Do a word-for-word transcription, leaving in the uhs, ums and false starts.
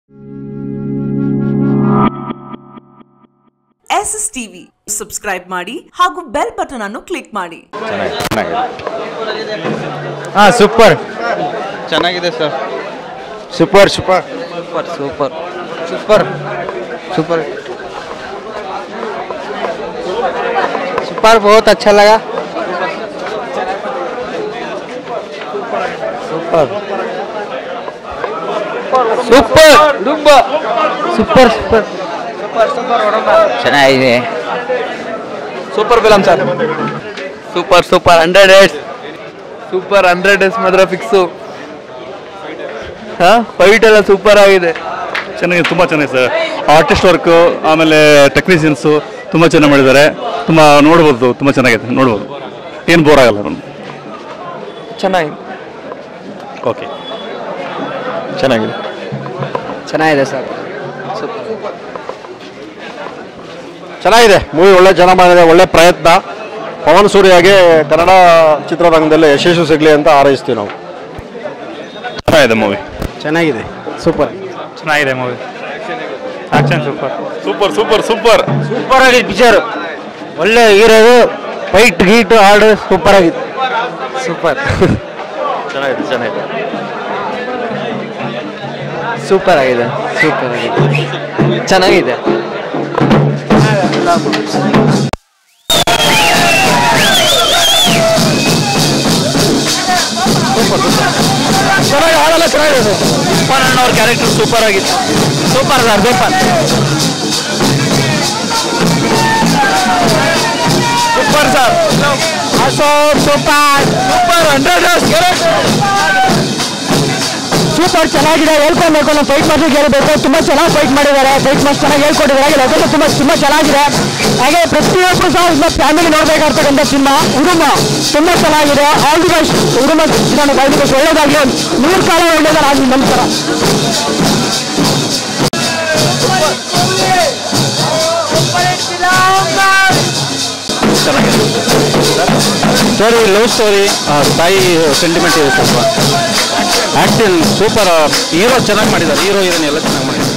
S S TV subscribe ಮಾಡಿ ಹಾಗೂ bell button ಅನ್ನು ಕ್ಲಿಕ್ ಮಾಡಿ. ಹಾ ಸೂಪರ್ ಚೆನ್ನಾಗಿದೆ sir. Super super super super super super super बहुत अच्छा लगा. सुपर सुपर सुपर सुपर ಚೆನ್ನಾಗಿದೆ. Super film sir. Super super hundred days super hundred days ಮಾತ್ರ ಫಿಕ್ಸು. ಹಾಂ ಫೈಟ್ ಎಲ್ಲ ಸೂಪರ್ ಆಗಿದೆ. ಚೆನ್ನಾಗಿದೆ, ತುಂಬ ಚೆನ್ನಾಗಿದೆ ಸರ್. ಆರ್ಟಿಸ್ಟ್ ವರ್ಕು ಆಮೇಲೆ ಟೆಕ್ನಿಷಿಯನ್ಸು ತುಂಬ ಚೆನ್ನಾಗಿ ಮಾಡಿದ್ದಾರೆ. ತುಂಬ ನೋಡ್ಬೋದು, ತುಂಬ ಚೆನ್ನಾಗಿದೆ, ನೋಡ್ಬೋದು, ಏನು ಬೋರ್ ಆಗಲ್ಲ ನಮ್ಗೆ. ಚೆನ್ನಾಗಿದೆ. ಓಕೆ ಚೆನ್ನಾಗಿದೆ ಚೆನ್ನಾಗಿದೆ ಸರ್. ಚೆನ್ನಾಗಿದೆ ಮೂವಿ, ಒಳ್ಳೆ ಜನ ಮಾಡಿದೆ, ಒಳ್ಳೆ ಪ್ರಯತ್ನ. ಪವನ್ ಸೂರ್ಯಗೆ ಕನ್ನಡ ಚಿತ್ರರಂಗದಲ್ಲಿ ಯಶಸ್ಸು ಸಿಗಲಿ ಅಂತ ಹಾರೈಸ್ತೀವಿ ನಾವು. ಚೆನ್ನಾಗಿದೆ ಮೂವಿ, ಚೆನ್ನಾಗಿದೆ, ಸೂಪರ್ ಚೆನ್ನಾಗಿದೆ movie. Action super super super super super ಆಗಿದೆ ಪಿಕ್ಚರ್. ಒಳ್ಳೆ ಹೀರೋದು, ಫೈಟ್ ಗೀಟು ಹಾಡು ಸೂಪರ್ ಆಗಿದೆ. ಸೂಪರ್ ಚೆನ್ನಾಗಿದೆ ಚೆನ್ನಾಗಿದೆ ಸೂಪರ್ ಆಗಿದೆ ಸೂಪರ್ ಆಗಿದೆ ಚೆನ್ನಾಗಿದೆ. ಚೆನ್ನಾಗಿ ಹಾಡೆಲ್ಲ ಚೆನ್ನಾಗಿದೆ. ಉಪ್ಪಣ್ಣ ಅವ್ರ ಕ್ಯಾರೆಕ್ಟರ್ ಸೂಪರ್ ಆಗಿತ್ತು. Super sir super super sir. Ashok super super hundred days super ಚೆನ್ನಾಗಿದೆ. ಹೇಳ್ಕೊಬೇಕು, ನಾವು ಫೈಟ್ ಮಾಸ್ಟರ್ ಗೆಲ್ಲಬೇಕು. ತುಂಬ ಚೆನ್ನಾಗಿ ಫೈಟ್ ಮಾಡಿದ್ದಾರೆ, ಫೈಟ್ ಮಾಸ್ಟರ್ ಚೆನ್ನಾಗಿ ಹೇಳ್ಕೊಟ್ಟಿದ್ದಾರೆ. ಅದನ್ನು ತುಂಬ ತುಂಬ ಚೆನ್ನಾಗಿದೆ. ಹಾಗೆ ಪ್ರತಿಯೊಬ್ಬರು ಸಹ ನಿಮ್ಮ ಫ್ಯಾಮಿಲಿ ನೋಡಬೇಕಾಗ್ತಕ್ಕಂಥ ಸಿನಿಮಾ ಉರುಮ ತುಂಬ ಚೆನ್ನಾಗಿದೆ. ಆಲ್ ದಿ ಬೆಸ್ಟ್ ಉರುಮ ಚಿತ್ರಣ, ಆಲ್ ದಿ ಬೆಸ್ಟ್, ಒಳ್ಳೇದಾಗಲಿ, ನೂರು ಕಾಲ ಒಳ್ಳೇದಾಗಲಿ ನಮಸ್ಕಾರ. ಸ್ಟೋರಿ ಲವ್ ಸ್ಟೋರಿ, ತಾಯಿ ಸೆಂಟಿಮೆಂಟ್ ಇದೆ ಸ್ವಲ್ಪ. ಆ್ಯಕ್ಟಿಂಗ್ ಸೂಪರ್, ಹೀರೋ ಚೆನ್ನಾಗಿ ಮಾಡಿದ್ದಾರೆ, ಹೀರೋ ಹೀರೋಯಿನ್ ಎಲ್ಲ ಚೆನ್ನಾಗಿ ಮಾಡಿದ್ದಾರೆ.